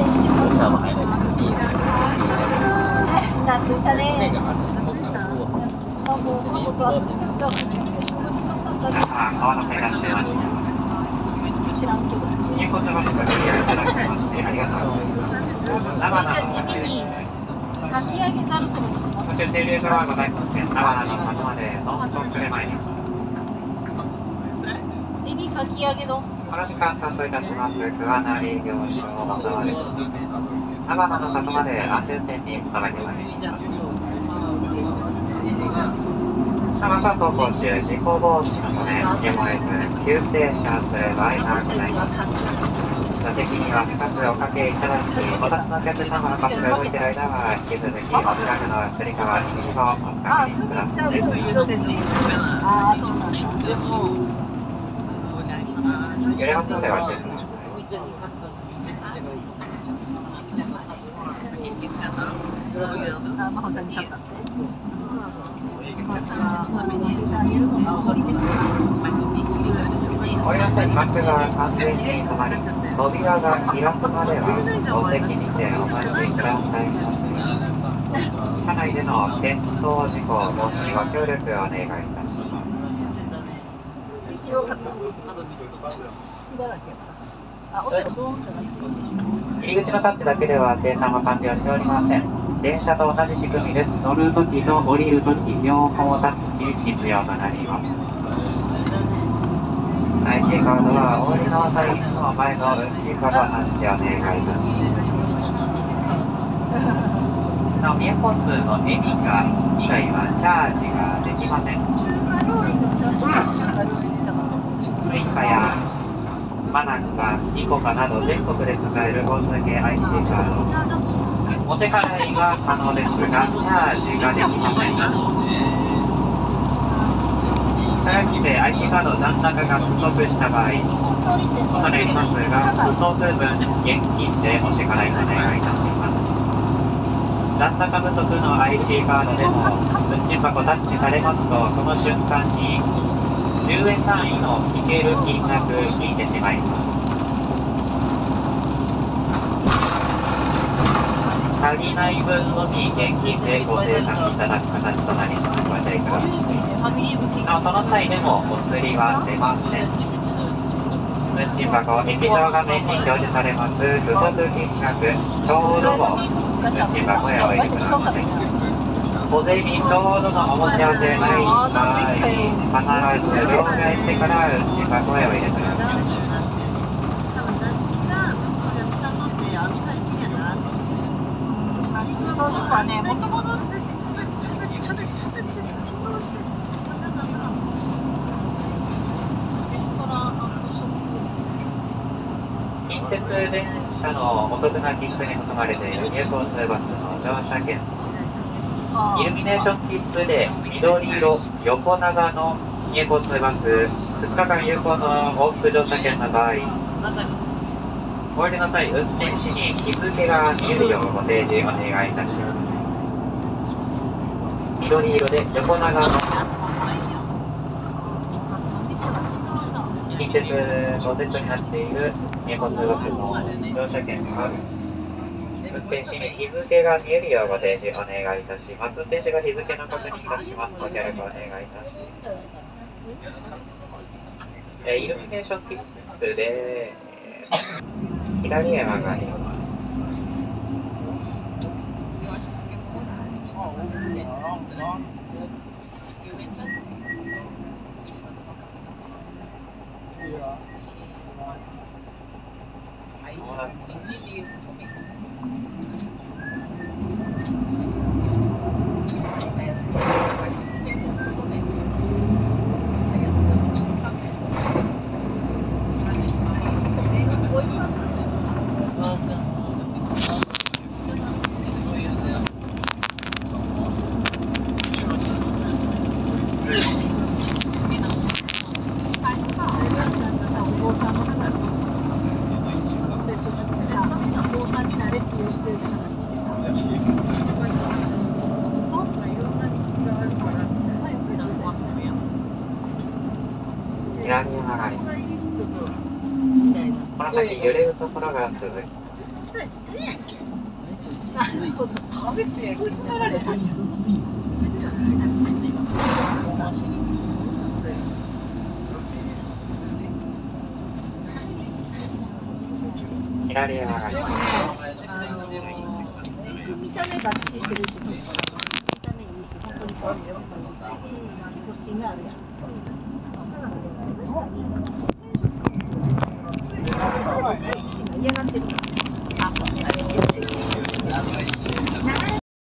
してます。 シャワー入らないでいいですよ。 夏いたね。 目がまず僕がこう川のせいらっしゃいました。 知らんけど。 入国バスが利用いただきましてありがとうございます。長野地味にかき揚げざるそばにします。 途中停留所はございません。長野の里までノンストップで参ります。 エビかき揚げ丼。 この時間担当いたします桑名営業所小沢です。長野の里まで安全運転に努めてまいります。長野走行中、事故防止のため、やむを得ず急停車する場合がございます。座席には深くおかけいただき、お立ちのお客様のバスが動いている間は、引き続きお近くのつり革式をお使いください。揺れますのでご注意くださおりの際、バスが完全に止まり、扉が開くまでは、お席にてお待ちください。車内での転倒事故防止にご協力をお願いいたします。入り口のタッチだけでは生産は完了しておりません。電車と同じ仕組みです。乗るときと降りるとき、両方タッチ必要となります。IC カードはお降りの際の前の運賃からタッチをお願いいたします。なお、三重交通のエミカ以外はチャージができません。スイカやマナカ、イコカなど全国で使える交通系 IC カード。お支払いは可能ですが、チャージができません。したがって IC カード残高が不足した場合、恐れ入りますが、不足分現金でお支払いお願いいたします。残高不足の IC カードでも運賃箱タッチされますと、その瞬間に10円単位の引ける金額引いてしまいます。足りない分のみ現金でご精算いただく形となります。ご注意ください。なお、その際でもお釣りは出ません。運賃箱、液晶画面に表示されます不足金額、ちょうどを運賃箱へお入れください。小銭ちょうどのお持ち合わせない場合、必ず両替してから運賃箱へお入れください。近鉄電車のお得な切符に含まれている入交通バスの乗車券、イルミネーション切符で緑色横長の入交通バス2日間有効の往復乗車券の場合、お降りの際、運転士に日付が見えるようご提示お願いいたします。緑色で横長の近鉄のセットになっている入交通バスの乗車券は、運転士に日付が見えるようご提示お願いいたします。運転士が日付の確認いたします。ご協力お願いいたします。イルミネーション切符で左へ曲がります。左へ曲がります。この先揺れるところが続きます。 なるほど。 食べて勧められたんじゃん。 左へ曲がりでもね、 見た目バッチリしてるし、見た目いいし、本当に香りよくいいし、保湿があるやん。確かに。嫌がってるの。